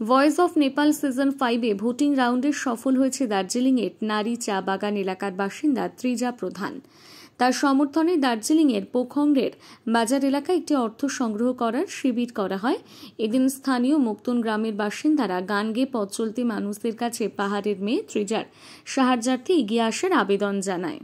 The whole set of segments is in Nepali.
ভয়েস অফ নেপাল সিজন 5-এ ভোটিং রাউন্ডে সফল হয়েছে দার্জিলিংয়ের নারী চা বাগান এলাকার বাসিন্দা ত্রিজা প্রধান। তার সমর্থনে দার্জিলিংয়ের পোখংরের বাজার এলাকায় একটি অর্থ সংগ্রহ করার শিবির করা হয়। এদিন স্থানীয় মুক্তুন গ্রামের বাসিন্দারা গান গেয়ে পথ চলতি মানুষদের কাছে পাহাড়ের মেয়ে ত্রিজার সাহায্যার্থে এগিয়ে আসার আবেদন জানায়।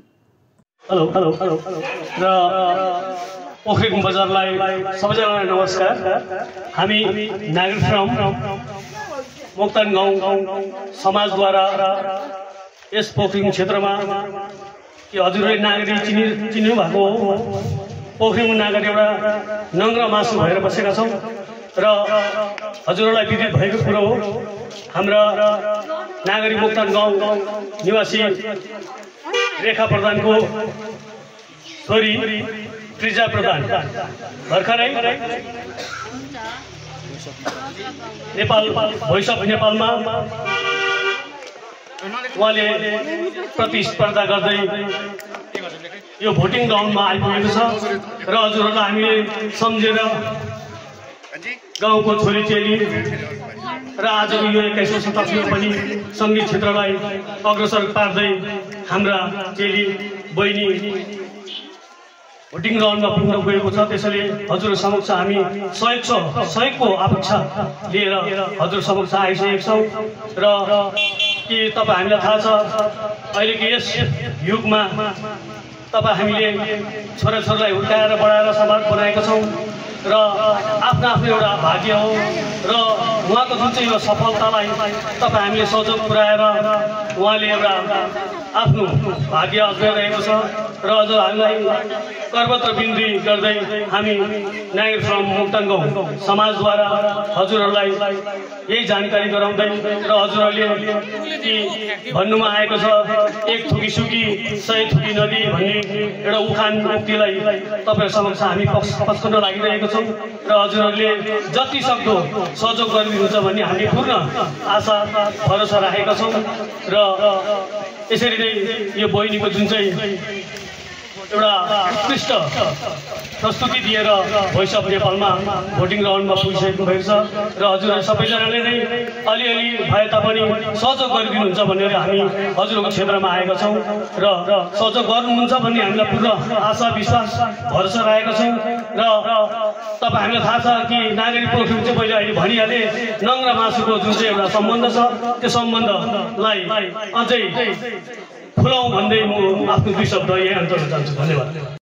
पोखरिङ बजारलाई सबैजनालाई नमस्कार। हामी नागरिक फ्रम मोक्तान गाउँ समाजद्वारा यस पोखरिङ क्षेत्रमा कि हजुरले नागरिक चिन्नु भएको हो। पोखरिङ नागरिक एउटा नङ्ग्रा मासु भएर बसेका छौँ र हजुरलाई विदित भएको कुरो हो। हाम्रा नागरिक मोक्तान गाउँ निवासी रेखा प्रधानको छोरी त्रिजा प्रधान भर्खरै नेपाल भोइस अफ नेपालमा उहाँले प्रतिस्पर्धा गर्दै यो भोटिङ ग्राउन्डमा आइपुगेको छ र हजुरहरूलाई हामीले सम्झेर गाउँको छोरी चेली र आजको यो 21औं शताब्दीमा पनि सङ्गीत क्षेत्रलाई अग्रसर पार्दै हाम्रा चेली बहिनी भोटिङ ग्राउन्डमा पुग्न गएको छ। त्यसैले हजुर समक्ष हामी सहयोगको अपेक्षा लिएर हजुर समक्ष आइसकेका छौँ र के तपाईँ हामीलाई थाहा छ अहिलेको यस युगमा तपाईँ हामीले छोराछोरीलाई हुर्काएर बढाएर समाज बनाएका छौँ र आफ्नो एउटा भाग्य हो र उहाँको जुन चाहिँ यो सफलतालाई तपाईँ हामीले सहयोग पुर्याएर उहाँले एउटा आफ्नो भाग्य अझ्याइरहेको छ र अझ हामीलाई कर्बत्र बिन्ती गर्दै हामी नागरिक फ्रम मोक्तान गाउँ समाजद्वारा हजुरहरूलाई यही जानकारी गराउँदै र हजुरहरूले कि भन्नुमा आएको छ एक थुकी सुकी 100 थुकी नदी भन्ने एउटा उखान उक्तिलाई तपाईहरु समक्ष हामी पस्कन लागिरहेको छौँ र हजुरहरूले जति सक्दो सहयोग गरिदिनुहुन्छ भन्ने हामी पूर्ण आशा भरोसा राखेका छौँ र यसरी नै यो बहिनीको जुन चाहिँ एउटा उत्कृष्ट प्रस्तुति दिएर भोइस अफ नेपालमा भोटिङ राउन्डमा पुगिसक्नु भएको छ र हजुरहरू सबैजनाले नै अलिअलि भए तापनि सहयोग गरिदिनुहुन्छ भनेर हामी हजुरको क्षेत्रमा आएका छौँ र सहयोग गर्नुहुन्छ भन्ने हामीलाई पूर्ण आशा विश्वास भरोसा राखेका छौँ र तपाईँ हामीलाई थाहा छ कि नागरिक पोखरिङ चाहिँ पहिले अहिले भनिहाले नङ्ग्रा मासुको जुन चाहिँ एउटा सम्बन्ध छ त्यो सम्बन्धलाई अझै फुलाउँ भन्दै म आफ्नो 2 शब्द यही अन्तर जान्छु। धन्यवाद।